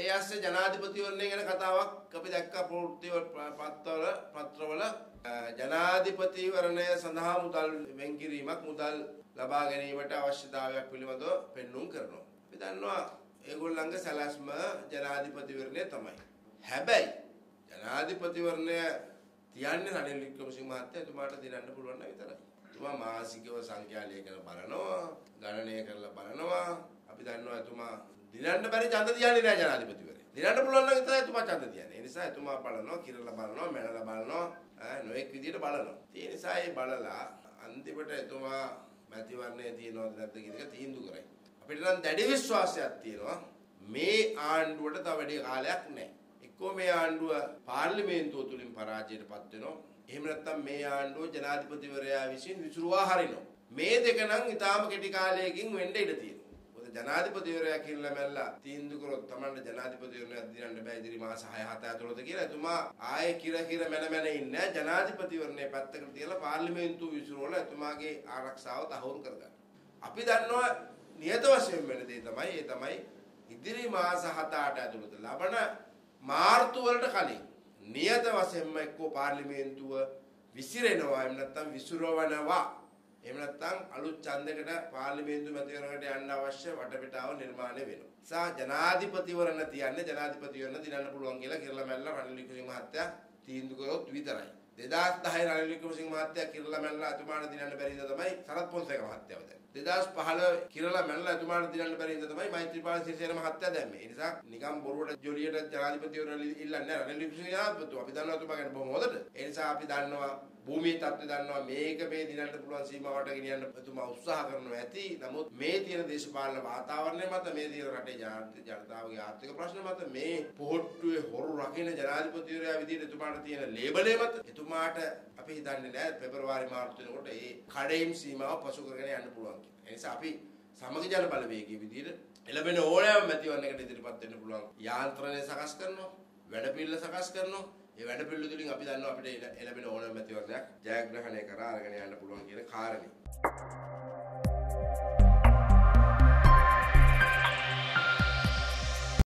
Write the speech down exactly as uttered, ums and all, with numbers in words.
ASසේ ජනාධිපතිවරණය ගැන කතාවක් අපි දැක්කා ප්‍රවෘත්ති පත්වල පත්‍රවල ජනාධිපතිවරණය සඳහා මුදල් වෙන් කිරීමක් මුදල් ලබා ගැනීමට අවශ්‍යතාවයක් පිළිබඳව පෙන්වුම් කරනවා. අපි දන්නවා ඒගොල්ලන්ගේ සැලැස්ම ජනාධිපතිවරණය තමයි. හැබැයි ජනාධිපතිවරණය තියන්නේ රනිල් වික්‍රමසිංහ මහත්තයා එතුමාට දිනන්න පුළුවන් නම් විතරයි. එතුමා මාසිකව සංඛ්‍යා ලේඛන බලනවා, ගණනය කරලා බලනවා. අපි දන්නවා එතුමා දිනන්න බැරි ඡන්ද තියන්නේ නැහැ ජනාධිපතිවරයා. දිනන්න පුළුවන් නම් විතරයි එතුමා ඡන්ද තියන්නේ. ඒ නිසා එතුමා බලනවා, කිරලා බලනවා, මැනලා බලනවා, නොඑක් විදියට බලනවා. ඒ නිසා ඒ බලලා අන්තිමට එතුමා මැතිවරණයේ තියනවද නැද්ද කියන එක තීන්දුව කරයි. අපිට නම් දැඩි විශ්වාසයක් තියෙනවා මේ ආණ්ඩුවට තව වැඩි කාලයක් නැහැ. එක්කෝ මේ ආණ්ඩුව පාර්ලිමේන්තුව තුලින් පරාජයට පත් වෙනවා. එහෙම නැත්නම් මේ ආණ්ඩුව ජනාධිපතිවරයා විසින් විසිරුවා හරිනවා. මේ දෙක නම් ඊටාම කෙටි කාලයකින් වෙන්න ඉඩ තියෙනවා. මොකද ජනාධිපතිවරයා කියලා මැල්ලා තීන්දුව කරොත් තමයි ජනාධිපතිවරයා දිනන්න බෑ ඉදිරි මාස හය හත ඇතුළත කියලා එතුමා ආයේ කිර කිර මැන මැන ඉන්නේ ජනාධිපතිවරණය පැත්තකට තියලා පාර්ලිමේන්තුව විසිරුවලා එතුමාගේ ආරක්ෂාව තහවුරු කරගන්න. අපි දන්නවා නියත වශයෙන් වෙන දේ තමයි ඒ තමයි ඉදිරි මාස හත අට ඇතුළත ලබන මාර්තු වලට කලින් නියත වශයෙන්ම එක්කෝ පාර්ලිමේන්තුව විසිරෙනවා එහෙම නැත්නම් විසිරවනවා එහෙම නැත්නම් අලුත් ඡන්දයකට පාර්ලිමේන්තු මැතිවරණයකට යන්න අවශ්‍ය වටපිටාව නිර්මාණය වෙනවා. සා ජනාධිපතිවරණ තියන්නේ ජනාධිපතිවරණ දිනන්න පුළුවන් කියලා කිරලා මැල්ලා රනිල් වික්‍රමසිංහ මහත්තයා තීන්දුව කරොත් විතරයි. දෙදාස් දහය රනිල් වික්‍රමසිංහ මහත්තයා කිරලා මැල්ලා එතුමාට දිනන්න බැරි ඉඳ තමයි සරත් පොන්සේක මහත්තයාව දැන්. දෙදාස් පහළ කිරලා මැල්ලා එතුමාට දිනන්න බැරි ඉඳ තමයි මෛත්‍රීපාල සිරිසේන මහත්තයා දැම්මේ. ඒ නිසා නිකම් බොරුවට ජොලියට ජනාධිපතිවරණ ඉල්ලන්නේ නැහැ රනිල් වික්‍රමසිංහ මහත්තයා. අපි දන්නවා එතුමා ගැන බොහොම හොඳට. ඒ නිසා අපි දන්නවා භූමියේ තත්ත්වය දන්නවා මේක මේ දිනන්න පුළුවන් සීමාවට ගෙනියන්න එතුමා උත්සාහ කරනවා ඇති. නමුත් මේ තියෙන දේශපාලන වාතාවරණය මත මේ තියෙන රටේ ජනතාවගේ ආර්ථික ප්‍රශ්න මත මේ පොහොට්ටුවේ හොරු රකින්න ජනාධිපතිවරයා විදිහට එතුමාට තියෙන ලේබලය මත එතුමාට අපි හිතන්නේ නැහැ පෙබරවාරි මාර්තු වෙනකොට ඒ කඩේම් සීමාව පසු කරගෙන යන්න පුළුවන් කියලා. ඒ නිසා අපි සමග ජන බලවේගයේ විදිහට එළබෙන ඕනෑම මැතිවරණයකට ඉදිරිපත් වෙන්න පුළුවන් යාන්ත්‍රණය සකස් කරනවා, වැඩපිළිවෙල සකස් කරනවා. ඒ වැඩ පිළිවෙල තුලින් අපි දන්නවා අපිට එළබෙන ඕනෑම මැතිවරණයක් ජයග්‍රහණය කරා අරගෙන යන්න පුළුවන් කියන කාරණේ.